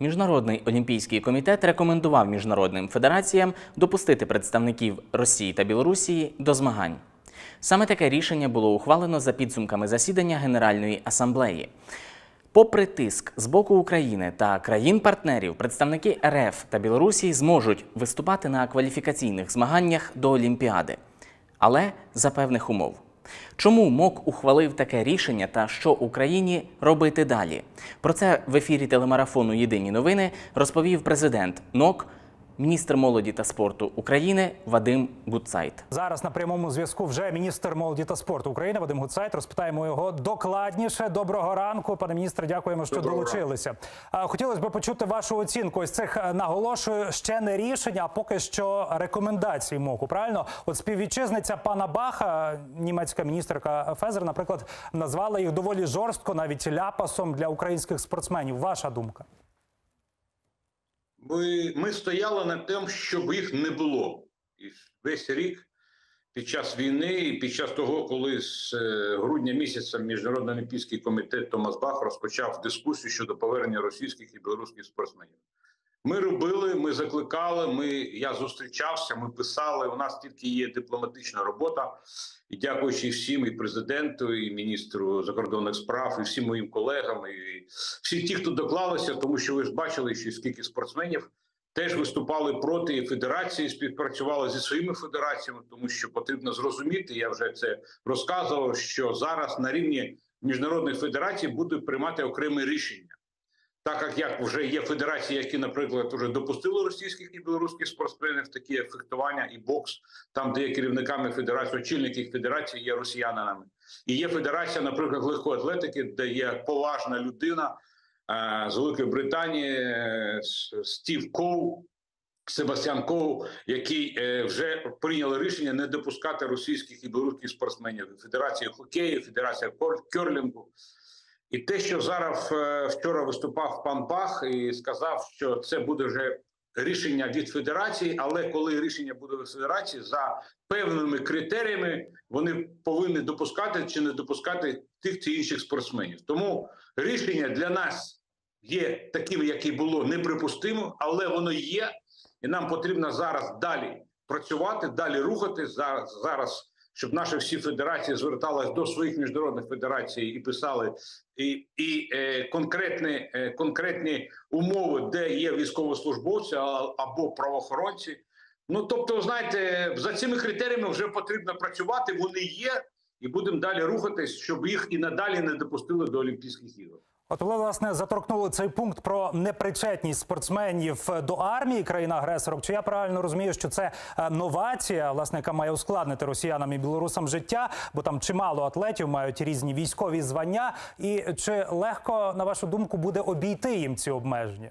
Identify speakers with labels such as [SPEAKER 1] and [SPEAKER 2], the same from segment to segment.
[SPEAKER 1] Міжнародний олімпійський комітет рекомендував міжнародним федераціям допустити представників Росії та Білорусі до змагань. Саме таке рішення було ухвалено за підсумками засідання Генеральної асамблеї. Попри тиск з боку України та країн-партнерів, представники РФ та Білорусі зможуть виступати на кваліфікаційних змаганнях до Олімпіади. Але за певних умов. Чому МОК ухвалив таке рішення та що Україні робити далі? Про це в ефірі телемарафону «Єдині новини» розповів президент НОК, міністр молоді та спорту України Вадим Гутцайт.
[SPEAKER 2] Зараз на прямому зв'язку вже міністр молоді та спорту України Вадим Гутцайт. Розпитаємо його докладніше. Доброго ранку, пане міністре, дякуємо, що долучилися. Хотілося б почути вашу оцінку ось цих, наголошую, ще не рішення, а поки що рекомендації МОКу, правильно? От співвітчизниця пана Баха, німецька міністерка Фезер, наприклад, назвала їх доволі жорстко, навіть ляпасом для українських спортсменів. Ваша думка?
[SPEAKER 3] Ми стояли над тим, щоб їх не було. І весь рік під час війни і під час того, коли з грудня місяця Міжнародний олімпійський комітет Томас Бах розпочав дискусію щодо повернення російських і білоруських спортсменів. Ми робили, ми закликали, я зустрічався, ми писали, у нас тільки є дипломатична робота. І дякуючи всім, і президенту, і міністру закордонних справ, і всім моїм колегам, і всі ті, хто доклалися, тому що ви ж бачили, що скільки спортсменів теж виступали проти, і федерації співпрацювали зі своїми федераціями, тому що потрібно зрозуміти, я вже це розказував, що зараз на рівні міжнародних федерацій будуть приймати окремі рішення. Так як вже є федерації, які, наприклад, вже допустили російських і білоруських спортсменів, такі як фехтування і бокс, там, де є керівниками федерації, очільники федерації є росіянами. І є федерація, наприклад, легкої атлетики, де є поважна людина з Великої Британії, Стів Коу, Себастьян Коу, які вже прийняли рішення не допускати російських і білоруських спортсменів. Федерація хокею, Федерація керлінгу. І те, що зараз вчора виступав пан Бах і сказав, що це буде вже рішення від федерації, але коли рішення буде від федерації, за певними критеріями вони повинні допускати чи не допускати тих чи інших спортсменів. Тому рішення для нас є таким, як і було, неприпустимо, але воно є, і нам потрібно зараз далі працювати, далі рухати, зараз щоб наші всі федерації звертались до своїх міжнародних федерацій і писали конкретні умови, де є військовослужбовці або правоохоронці. Ну, тобто, знаєте, за цими критеріями вже потрібно працювати, вони є, і будемо далі рухатись, щоб їх і надалі не допустили до Олімпійських ігор.
[SPEAKER 2] От ви, власне, заторкнули цей пункт про непричетність спортсменів до армії країн-агресорок. Чи я правильно розумію, що це новація, власне, яка має ускладнити росіянам і білорусам життя, бо там чимало атлетів мають різні військові звання. І чи легко, на вашу думку, буде обійти їм ці обмеження?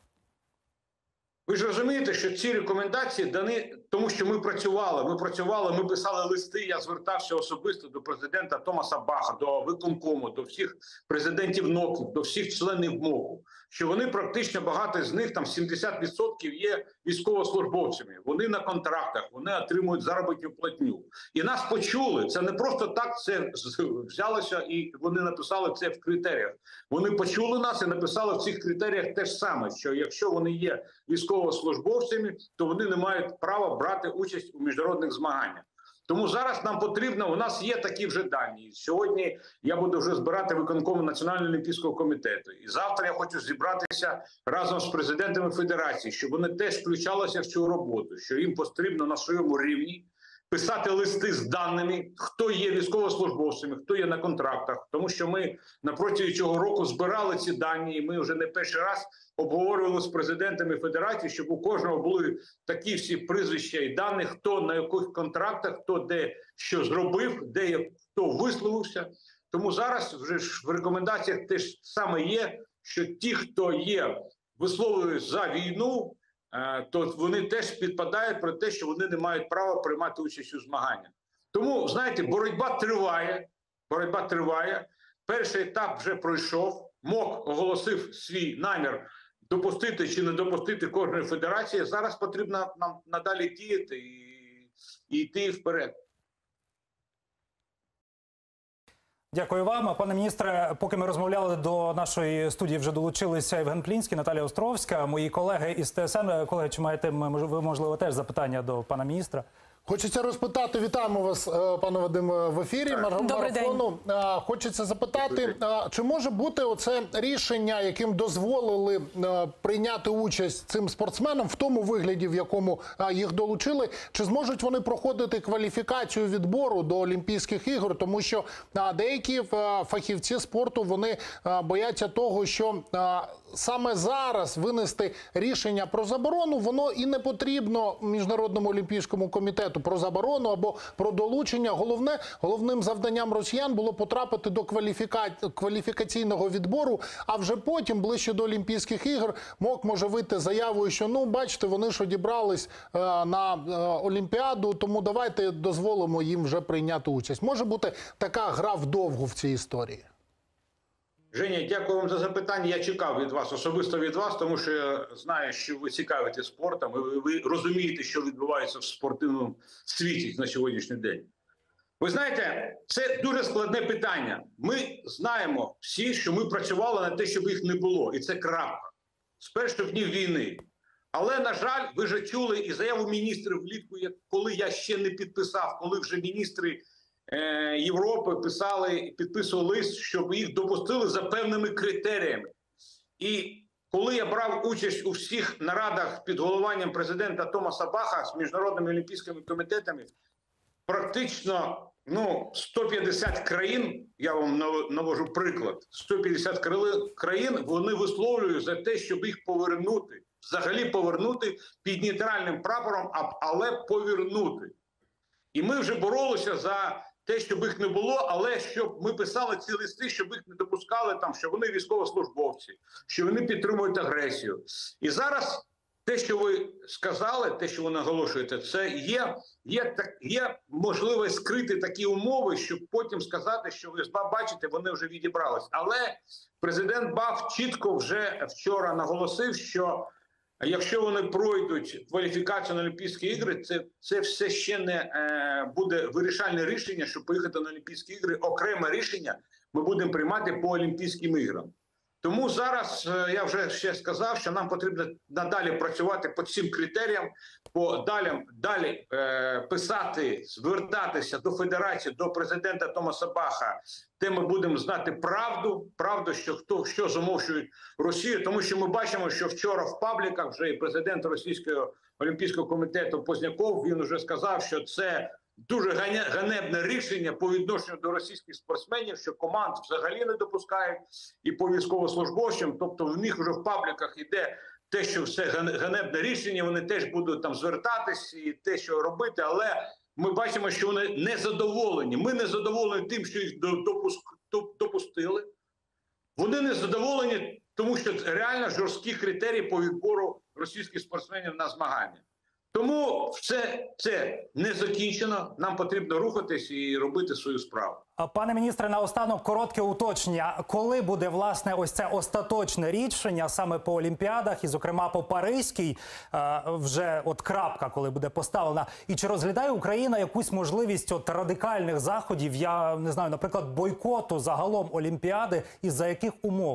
[SPEAKER 3] Ви ж розумієте, що ці рекомендації дані, тому що ми працювали, ми писали листи, я звертався особисто до президента Томаса Баха, до виконкому, до всіх президентів НОКу, до всіх членів МОКу, що вони практично, багато з них, там 70% є військовослужбовцями, вони на контрактах, вони отримують заробітну платню. І нас почули, це не просто так це взялося і вони написали це в критеріях. Вони почули нас і написали в цих критеріях те ж саме, що якщо вони є військовослужбовцями, то вони не мають права брати участь у міжнародних змаганнях. Тому зараз нам потрібно, у нас є такі вже дані. Сьогодні я буду вже збирати виконком Національного олімпійського комітету. І завтра я хочу зібратися разом з президентами федерації, щоб вони теж включалися в цю роботу, що їм потрібно на своєму рівні писати листи з даними, хто є військовослужбовцями, хто є на контрактах. Тому що ми на протязі цього року збирали ці дані, і ми вже не перший раз обговорювали з президентами федерації, щоб у кожного були такі всі прізвища і дані, хто на яких контрактах, хто де що зробив, де хто висловився. Тому зараз вже ж в рекомендаціях теж саме є, що ті, хто є, висловлюють за війну, то вони теж підпадають про те, що вони не мають права приймати участь у змаганнях. Тому, знаєте, боротьба триває. Перший етап вже пройшов. МОК оголосив свій намір допустити чи не допустити кожної федерації. Зараз потрібно нам надалі діяти і йти вперед.
[SPEAKER 2] Дякую вам. Пане міністре, поки ми розмовляли, до нашої студії вже долучилися Євген Плінський, Наталія Островська, мої колеги із ТСН. Колеги, чи маєте ви, можливо, теж запитання до пана міністра?
[SPEAKER 4] Хочеться розпитати, вітаємо вас, пане Вадиме, в ефірі марафону. Хочеться запитати, чи може бути оце рішення, яким дозволили прийняти участь цим спортсменам в тому вигляді, в якому їх долучили, чи зможуть вони проходити кваліфікацію відбору до Олімпійських ігор, тому що деякі фахівці спорту, вони бояться того, що саме зараз винести рішення про заборону, воно і не потрібно Міжнародному олімпійському комітету про заборону або про долучення. Головним завданням росіян було потрапити до кваліфікаційного відбору, а вже потім, ближче до Олімпійських ігор, МОК може вийти з заявою, що, ну, бачите, вони ж одібрались на Олімпіаду, тому давайте дозволимо їм вже прийняти участь. Може бути така гра вдовгу в цій історії?
[SPEAKER 3] Женя, дякую вам за запитання. Я чекав від вас, особисто від вас, тому що я знаю, що ви цікавитесь спортом, і ви розумієте, що відбувається в спортивному світі на сьогоднішній день. Ви знаєте, це дуже складне питання. Ми знаємо всі, що ми працювали на те, щоб їх не було. І це крапка. З перших днів війни. Але, на жаль, ви вже чули і заяву міністрів влітку, коли я ще не підписав, коли вже міністри Європи підписували лист, щоб їх допустили за певними критеріями. І коли я брав участь у всіх нарадах під головуванням президента Томаса Баха з міжнародними олімпійськими комітетами, практично 150 країн, я вам навожу приклад, 150 країн, вони висловлюють за те, щоб їх повернути, взагалі повернути під нейтральним прапором, але повернути. І ми вже боролися за те, щоб їх не було, але щоб ми писали ці листи, щоб їх не допускали, там, що вони військовослужбовці, що вони підтримують агресію. І зараз те, що ви сказали, те, що ви наголошуєте, це є можливість скрити такі умови, щоб потім сказати, що ви бачите, вони вже відібрались. Але президент Бах чітко вже вчора наголосив, що якщо вони пройдуть кваліфікацію на Олімпійські ігри, це все ще не буде вирішальне рішення, щоб поїхати на Олімпійські ігри. Окреме рішення ми будемо приймати по Олімпійським іграм. Тому зараз я вже ще сказав, що нам потрібно надалі працювати по цим критеріям, далі писати, звертатися до Федерації, до президента Томаса Баха, де ми будемо знати правду, що замовчують Росію, тому що ми бачимо, що вчора в пабліках вже і президент Російського олімпійського комітету Позняков, він вже сказав, що це дуже ганебне рішення по відношенню до російських спортсменів, що команд взагалі не допускають і по військовослужбовцям, тобто в них вже в пабліках йде те, що все ганебне рішення, вони теж будуть там звертатись і те, що робити, але ми бачимо, що вони не задоволені. Ми не задоволені тим, що їх допустили. Вони не задоволені, тому що реально жорсткі критерії по відбору російських спортсменів на змагання. Тому це не закінчено, нам потрібно рухатись і робити свою справу.
[SPEAKER 2] Пане міністре, наостанок коротке уточнення. Коли буде, власне, ось це остаточне рішення саме по Олімпіадах, і, зокрема, по Паризькій, вже от крапка, коли буде поставлена? І чи розглядає Україна якусь можливість от радикальних заходів, я не знаю, наприклад, бойкоту загалом Олімпіади, і за яких умов?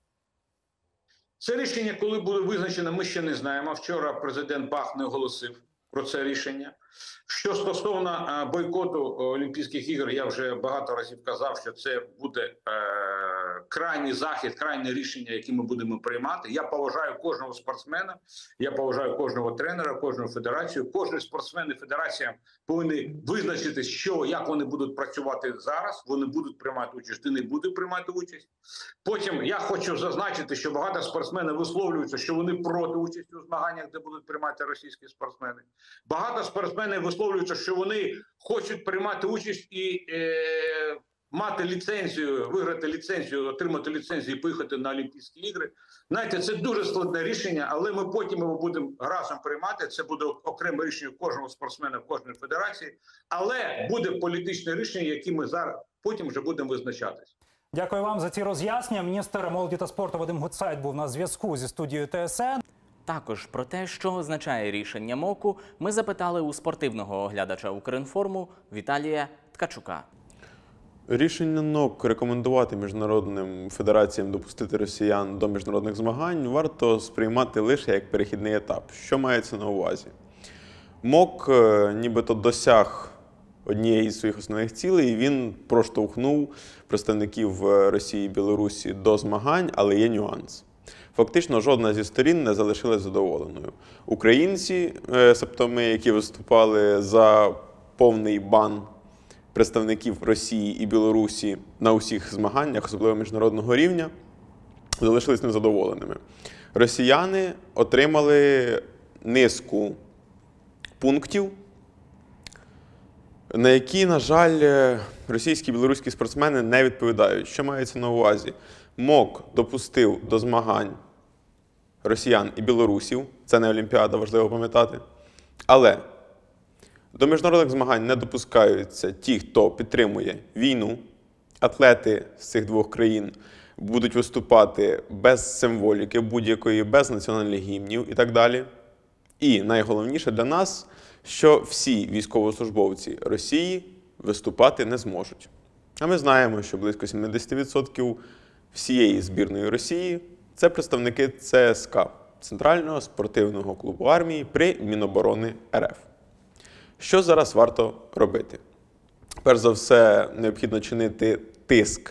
[SPEAKER 3] Це рішення, коли буде визначено, ми ще не знаємо. Вчора президент Бах не оголосив про це рішення. Що стосовно бойкоту Олімпійських ігор, я вже багато разів казав, що це буде крайній захід, крайнє рішення, яке ми будемо приймати. Я поважаю кожного спортсмена, я поважаю кожного тренера, кожну федерацію. Кожен спортсмен і федерація повинні визначити, як вони будуть працювати зараз. Вони будуть приймати участь, і не будуть приймати участь. Потім я хочу зазначити, що багато спортсменів висловлюються, що вони проти участі у змаганнях, де будуть приймати російські спортсмени. Багато спортсменів висловлюються, що вони хочуть приймати участь і мати ліцензію, виграти ліцензію, отримати ліцензію і поїхати на Олімпійські ігри. Знаєте, це дуже складне рішення, але ми потім його будемо разом приймати. Це буде окреме рішення кожного спортсмена, кожної федерації, але буде політичне рішення, яке ми зараз потім вже будемо визначатись.
[SPEAKER 2] Дякую вам за ці роз'яснення. Міністр молоді та спорту Вадим Гутцайт був на зв'язку зі студією ТСН.
[SPEAKER 1] Також про те, що означає рішення МОКу, ми запитали у спортивного оглядача Укрінформу Віталія Ткачука.
[SPEAKER 5] Рішення НОК рекомендувати міжнародним федераціям допустити росіян до міжнародних змагань варто сприймати лише як перехідний етап. Що мається на увазі? МОК нібито досяг однієї з своїх основних цілей, і він проштовхнув представників Росії і Білорусі до змагань, але є нюанс. Фактично, жодна зі сторін не залишилась задоволеною. Українці, себто ми, які виступали за повний бан представників Росії і Білорусі на усіх змаганнях, особливо міжнародного рівня, залишились незадоволеними. Росіяни отримали низку пунктів, на які, на жаль, російські і білоруські спортсмени не відповідають. Що мається на увазі? МОК допустив до змагань росіян і білорусів, це не Олімпіада, важливо пам'ятати, але до міжнародних змагань не допускаються ті, хто підтримує війну. Атлети з цих двох країн будуть виступати без символіки будь-якої, без національних гімнів і так далі. І найголовніше для нас, що всі військовослужбовці Росії виступати не зможуть. А ми знаємо, що близько 70% всієї збірної Росії – це представники ЦСКА – Центрального спортивного клубу армії при Міноборони РФ. Що зараз варто робити? Перш за все, необхідно чинити тиск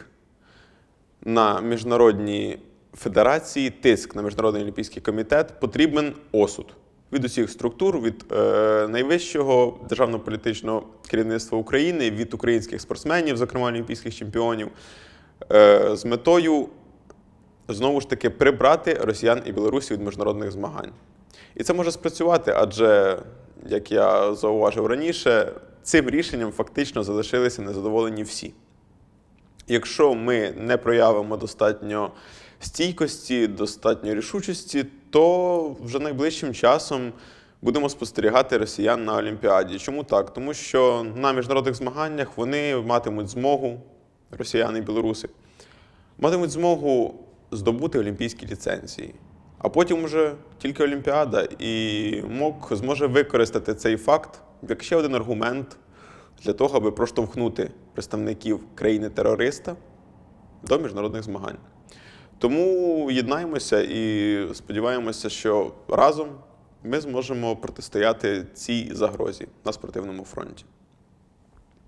[SPEAKER 5] на міжнародні федерації, тиск на Міжнародний олімпійський комітет. Потрібен осуд від усіх структур, від найвищого державно-політичного керівництва України, від українських спортсменів, зокрема олімпійських чемпіонів, з метою, знову ж таки, прибрати росіян і білорусів від міжнародних змагань. І це може спрацювати, адже, як я зауважив раніше, цим рішенням фактично залишилися незадоволені всі. Якщо ми не проявимо достатньо стійкості, достатньо рішучості, то вже найближчим часом будемо спостерігати росіян на Олімпіаді. Чому так? Тому що на міжнародних змаганнях вони матимуть змогу, росіяни і білоруси, матимуть змогу здобути олімпійські ліцензії. А потім вже тільки Олімпіада, і МОК зможе використати цей факт як ще один аргумент для того, аби проштовхнути представників країни-терориста до міжнародних змагань. Тому єднаємося і сподіваємося, що разом ми зможемо протистояти цій загрозі на спортивному фронті.